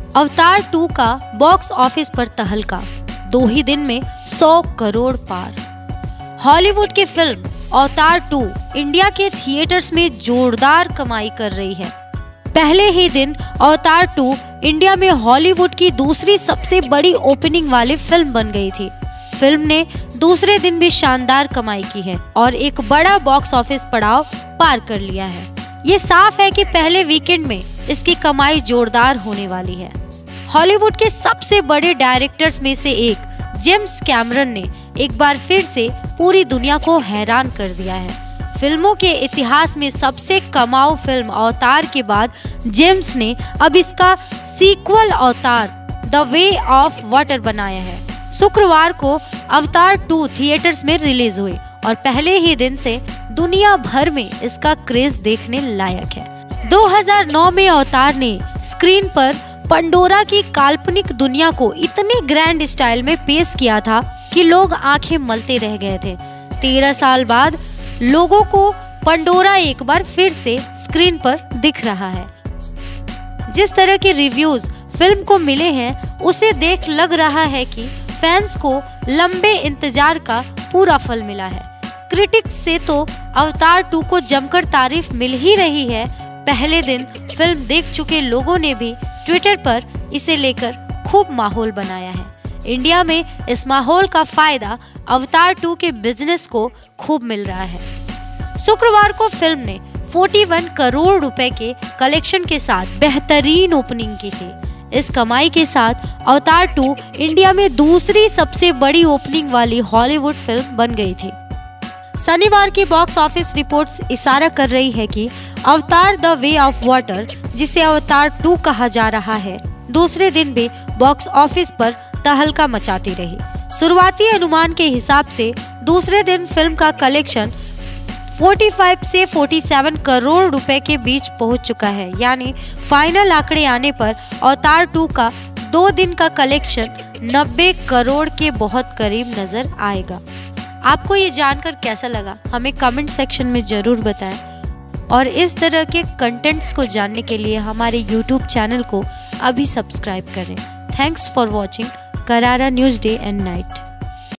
अवतार 2 का box office पर तहलका, 2 ही दिन में 100 करोड़ पार। हॉलीवुड की फिल्म अवतार 2 इंडिया के थिएटर्स में जोरदार कमाई कर रही है। पहले ही दिन अवतार 2 इंडिया में हॉलीवुड की दूसरी सबसे बड़ी ओपनिंग वाली फिल्म बन गई थी। फिल्म ने दूसरे दिन भी शानदार कमाई की है और एक बड़ा बॉक्स ऑफिस पड़ाव पार कर लिया है। ये साफ है कि पहले वीकेंड में इसकी कमाई जोरदार होने वाली है। हॉलीवुड के सबसे बड़े डायरेक्टर्स में से एक जेम्स कैमरन ने एक बार फिर से पूरी दुनिया को हैरान कर दिया है। फिल्मों के इतिहास में सबसे कमाऊ फिल्म अवतार के बाद जेम्स ने अब इसका सीक्वल अवतार द वे ऑफ वाटर बनाया है। शुक्रवार को अवतार 2 थिएटर्स में रिलीज हुई और पहले ही दिन से दुनिया भर में इसका क्रेज देखने लायक है। 2009 में अवतार ने स्क्रीन पर पंडोरा की काल्पनिक दुनिया को इतने ग्रैंड स्टाइल में पेश किया था कि लोग आंखें मलते रह गए थे। 13 साल बाद लोगों को पंडोरा एक बार फिर से स्क्रीन पर दिख रहा है। जिस तरह के रिव्यूज फिल्म को मिले हैं उसे देख लग रहा है कि फैंस को लंबे इंतजार का पूरा फल मिला है। क्रिटिक्स से तो अवतार 2 को जमकर तारीफ मिल ही रही है। पहले दिन फिल्म देख चुके लोगों ने भी ट्विटर पर इसे लेकर खूब माहौल बनाया है। इंडिया में इस माहौल का फायदा अवतार 2 के बिजनेस को खूब मिल रहा है। शुक्रवार को फिल्म ने 41 करोड़ रुपए के कलेक्शन के साथ बेहतरीन ओपनिंग की थी। इस कमाई के साथ अवतार 2 इंडिया में दूसरी सबसे बड़ी ओपनिंग वाली हॉलीवुड फिल्म बन गई थी। शनिवार की बॉक्स ऑफिस रिपोर्ट्स इशारा कर रही है कि अवतार द वे ऑफ वाटर, जिसे अवतार 2 कहा जा रहा है, दूसरे दिन भी बॉक्स ऑफिस पर तहलका मचाती रही। शुरुआती अनुमान के हिसाब से दूसरे दिन फिल्म का कलेक्शन 45 से 47 करोड़ रुपए के बीच पहुंच चुका है। यानी फाइनल आंकड़े आने पर अवतार 2 का 2 दिन का कलेक्शन 90 करोड़ के बहुत करीब नजर आएगा। आपको ये जानकर कैसा लगा हमें कमेंट सेक्शन में जरूर बताएं और इस तरह के कंटेंट्स को जानने के लिए हमारे YouTube चैनल को अभी सब्सक्राइब करें। Thanks for watching Karara news day and night.